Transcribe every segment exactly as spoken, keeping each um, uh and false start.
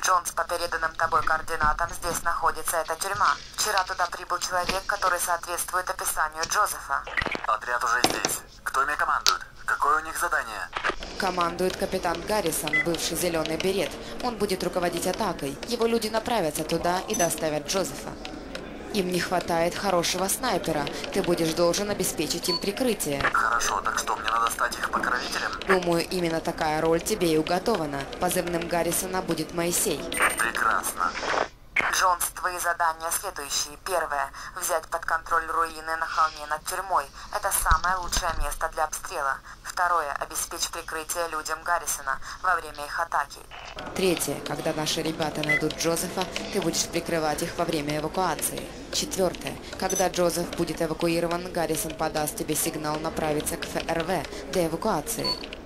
Джонс, по переданным тобой координатам, здесь находится эта тюрьма. Вчера туда прибыл человек, который соответствует описанию Джозефа. Отряд уже здесь. Кто ими командует? Какое у них задание? Командует капитан Гаррисон, бывший зеленый берет. Он будет руководить атакой. Его люди направятся туда и доставят Джозефа. Им не хватает хорошего снайпера. Ты будешь должен обеспечить им прикрытие. Хорошо, так что, мне надо стать их покровителем? Думаю, именно такая роль тебе и уготована. Позывным Гаррисона будет Моисей. Прекрасно. Джонс, твои задания следующие. Первое. Взять под контроль руины на холме над тюрьмой. Это самое лучшее место для обстрела. Второе. Обеспечь прикрытие людям Гаррисона во время их атаки. Третье. Когда наши ребята найдут Джозефа, ты будешь прикрывать их во время эвакуации. Четвертое. Когда Джозеф будет эвакуирован, Гаррисон подаст тебе сигнал направиться к ФРВ для эвакуации.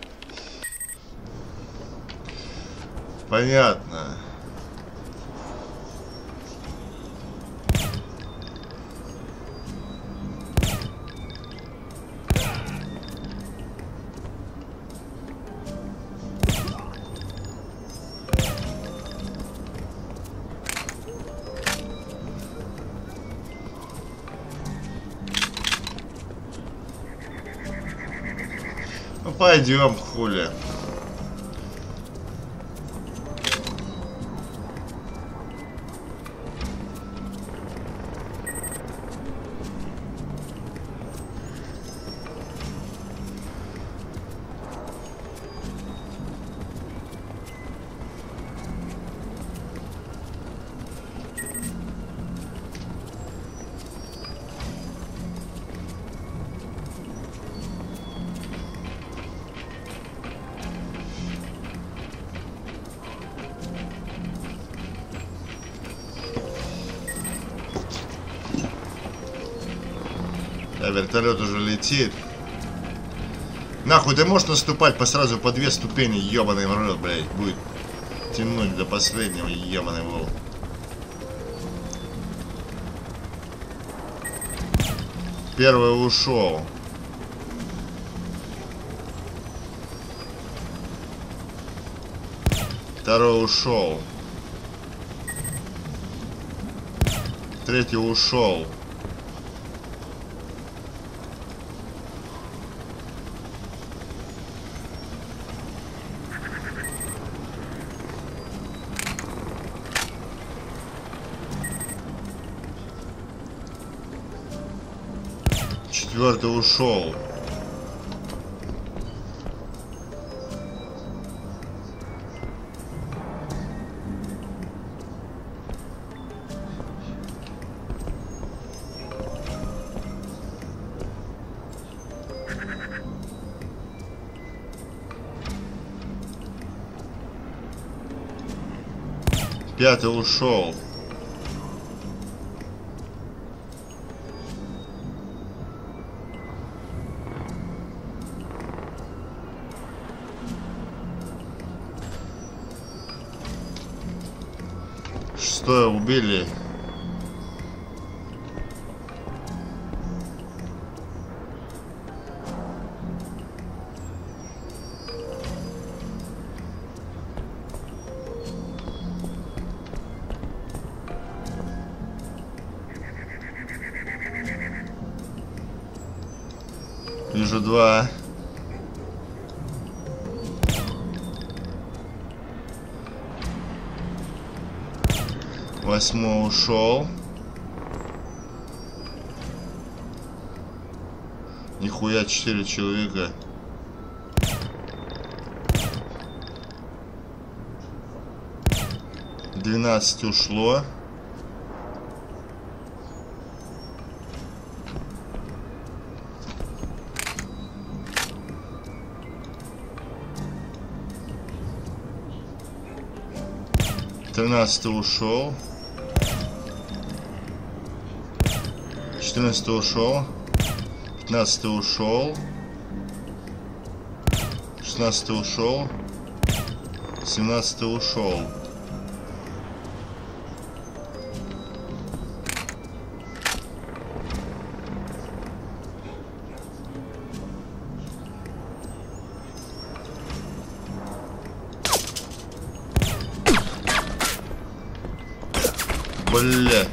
Понятно. Ну пойдем, хули. А вертолет уже летит. Нахуй, ты можешь наступать по сразу по две ступени, ебаный в рот, блядь. Будет тянуть до последнего, ебаный волк. Первый ушел. Второй ушел. Третий ушел. Четвертый ушел. Пятый ушел. Шестой убили. Вижу два. Восьмой ушел. Нихуя, четыре человека. Двенадцать ушло. Тринадцатый ушел. Четырнадцатый ушел. Пятнадцатый ушел. Шестнадцатый ушел. Семнадцатый ушел. Бля.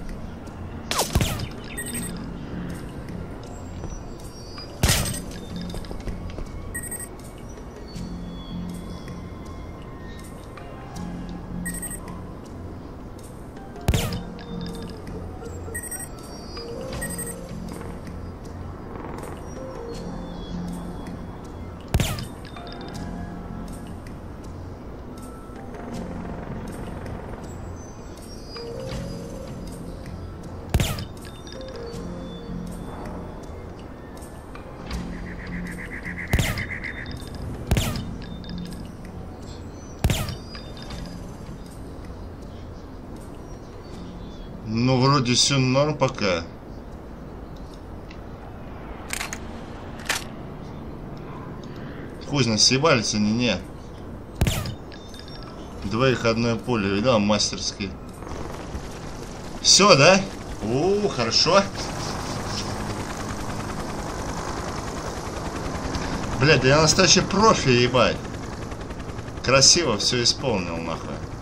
Ну, вроде все норм пока. Хуй знает, съебались они, не. Двоих одной пули, видал, мастерски. Все, да? О, хорошо. Блядь, да я настоящий профи, ебать. Красиво все исполнил, нахуй.